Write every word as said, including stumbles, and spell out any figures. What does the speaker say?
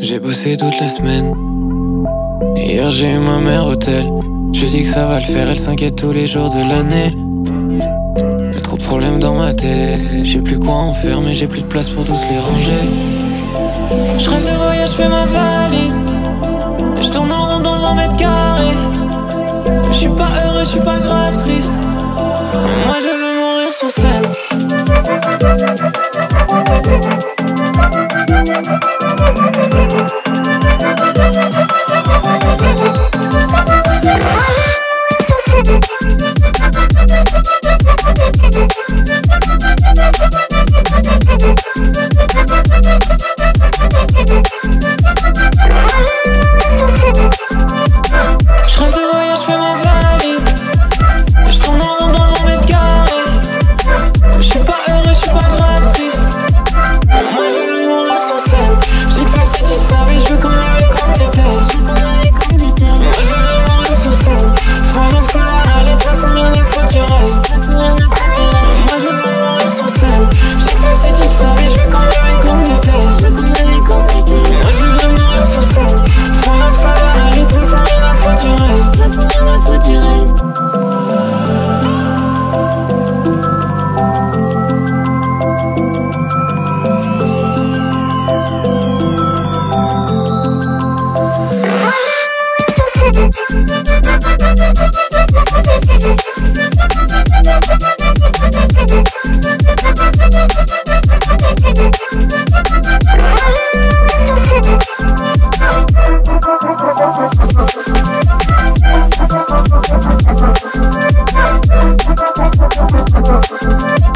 J'ai bossé toute la semaine. Hier j'ai eu ma mère au tel. Je dis que ça va le faire, elle s'inquiète tous les jours de l'année. Y'a trop de problèmes dans ma tête. J'ai plus quoi en faire mais j'ai plus de place pour tous les ranger. Je rêve de voyage, je fais ma valise. Je tourne en rond dans le vingt mètres carrés. Je suis pas heureux, je suis pas grave triste. Mais moi je veux mourir sur scène. Je rêve de voyage, je fais ma valise. Je tourne en rond dans le vingt mètres carrés. Je suis pas heureux, je suis pas grave triste. Moi je veux mourir sur scène. Je dis que ça si tu savais, je veux qu'on m'aille comme des tests. Moi je veux mourir sur scène. C'est pas grave, ça va aller, de toute façon rien n'est faut tu restes. Moi je veux mourir sur scène. Je dis que ça si tu savais, je veux qu'on m'aille comme des tests. Moi je veux mourir sur scène. C'est pas grave, ça va aller, de toute façon rien n'est faut tu restes. We'll be right back.